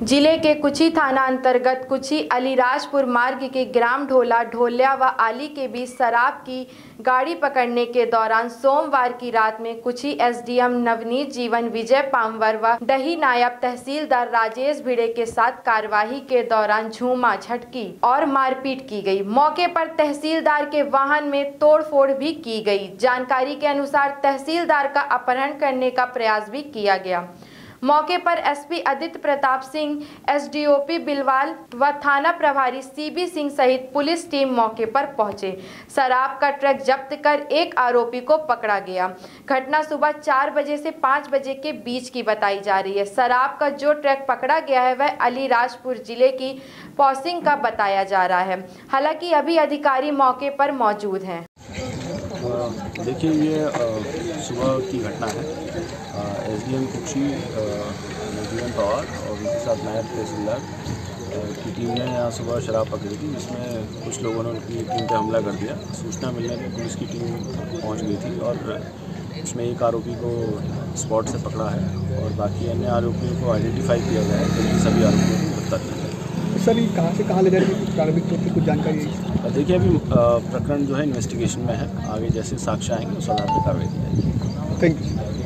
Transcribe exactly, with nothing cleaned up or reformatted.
जिले के कुची थाना अंतर्गत कुची अलीराजपुर मार्ग के ग्राम ढोला ढोल्या व आली के बीच शराब की गाड़ी पकड़ने के दौरान सोमवार की रात में कुची एसडीएम नवनीत जीवन विजय पामवर व डही नायब तहसीलदार राजेश भिड़े के साथ कार्यवाही के दौरान झूमा झटकी और मारपीट की गई। मौके पर तहसीलदार के वाहन में तोड़फोड़ भी की गई। जानकारी के अनुसार तहसीलदार का अपहरण करने का प्रयास भी किया गया। मौके पर एसपी आदित्य प्रताप सिंह, एसडीओपी बिलवाल व थाना प्रभारी सीबी सिंह सहित पुलिस टीम मौके पर पहुंचे। शराब का ट्रक जब्त कर एक आरोपी को पकड़ा गया। घटना सुबह चार बजे से पाँच बजे के बीच की बताई जा रही है। शराब का जो ट्रक पकड़ा गया है वह अलीराजपुर जिले की पौसिंग का बताया जा रहा है। हालांकि अभी अधिकारी मौके पर मौजूद हैं। देखिए, ये सुबह की घटना है। एसडीएम कुची नवजीवन पवार और उनके साथ नायब तहसीलदार की टीम ने यहाँ सुबह शराब पकड़ी थी, जिसमें कुछ लोगों ने उनकी टीम पर हमला कर दिया। सूचना मिलने पर पुलिस की टीम पहुँच गई थी और उसमें एक आरोपी को स्पॉट से पकड़ा है और बाकी अन्य आरोपियों को आइडेंटिफाई किया गया है, जल्दी सभी आरोपियों को गिरफ्तार किया जाएगा। सर, ये कहाँ से कहाँ ले जा रही है, प्रारंभिक तौर पर कुछ जानकारी है? देखिए, अभी प्रकरण जो है इन्वेस्टिगेशन में है। आगे जैसे साक्ष्य आएंगे उस आधार पर कार्रवाई की जाएगी। Thank you.